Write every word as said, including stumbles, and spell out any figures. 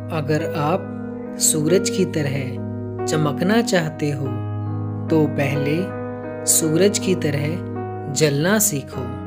अगर आप सूरज की तरह चमकना चाहते हो तो पहले सूरज की तरह जलना सीखो।